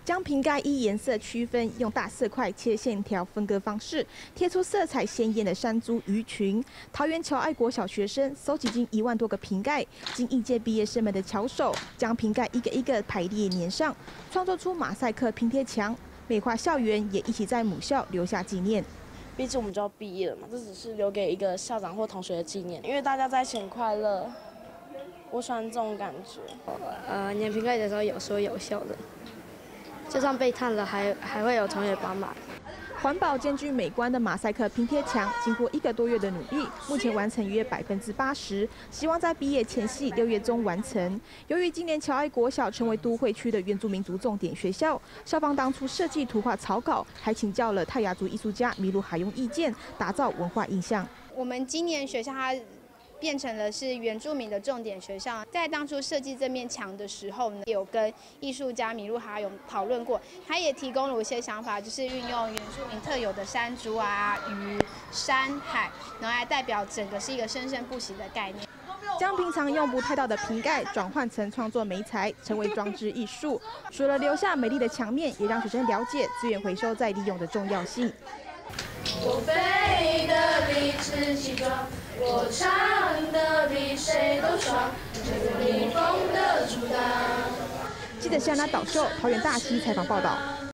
将瓶盖依颜色区分，用大色块切线条分割方式，贴出色彩鲜艳的山猪鱼群。桃园侨爱国小学生收集近1万多个瓶盖，经应届毕业生们的巧手，将瓶盖一个一个排列粘上，创作出马赛克拼贴墙，美化校园，也一起在母校留下纪念。 毕竟我们就要毕业了嘛，这只是留给一个校长或同学的纪念，因为大家在一起很快乐，我喜欢这种感觉。 粘瓶盖的时候有说有笑的，就算被烫了还会有同学帮忙。 环保兼具美观的马赛克拼贴墙，经过1个多月的努力，目前完成约80%，希望在毕业前夕6月中完成。由于今年侨爱国小成为都会区的原住民族重点学校，校方当初设计图画草稿，还请教了泰雅族艺术家麋鹿海用意见，打造文化印象。 我们今年学校它 变成了是原住民的重点学校，在当初设计这面墙的时候呢，有跟艺术家麋鹿哈勇讨论过，他也提供了一些想法，就是运用原住民特有的山猪啊、鱼、山海，然后来代表整个是一个生生不息的概念。 将平常用不太到的瓶盖转换成创作媒材，成为装置艺术。除了留下美丽的墙面，也让学生了解资源回收再利用的重要性。 我飞得比自己壮，我唱得比谁都爽，这个逆风的阻挡。 记者夏娜导秀，桃园大溪采访报道。